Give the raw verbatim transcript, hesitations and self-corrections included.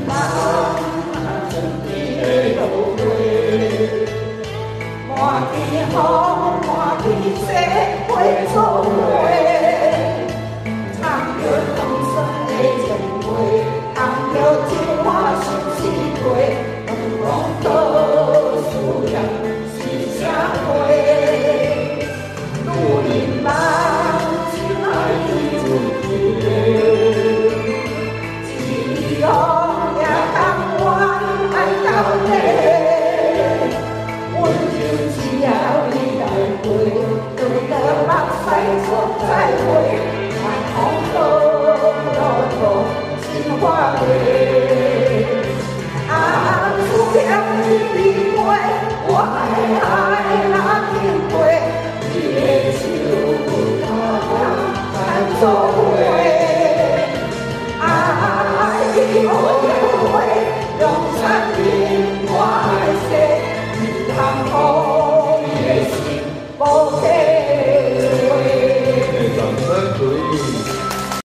满天雨，满天雪，花作花。唱着唐山的情话，唱着情话心事过，讲到思念是啥话？女人梦，心爱的自己，一样也甘愿爱到底。 只要你来陪，就得目屎说再会，寒风落落落，心花蕊。啊，只要你离开，我爱爱那天归，你的手不他难做回。啊，爱你。